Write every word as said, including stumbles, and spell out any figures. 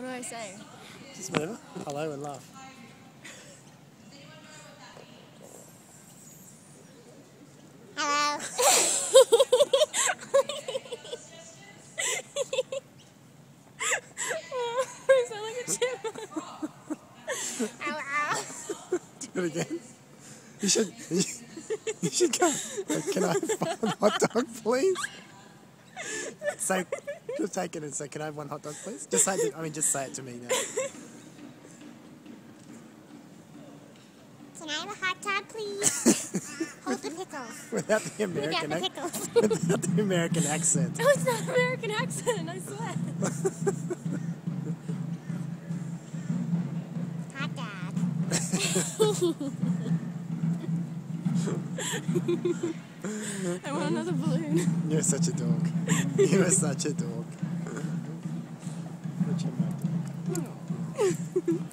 do I say? Just whatever. Hello and laugh. Hello. I sound like a chipmunk. Ow, ow. Do it again. You should. You, you should go. Like, can I have one hot dog, please? Say, just take it and say, "Can I have one hot dog, please?" Just say it. To, I mean, just say it to me now. Can I have a hot dog, please? Hold the pickles. Without the American, Without the ac- pickles. without the American accent. No, it's not an American accent, I swear. Hot dog. I want another balloon. You're such a dog. You are such a dog. What's your mouth?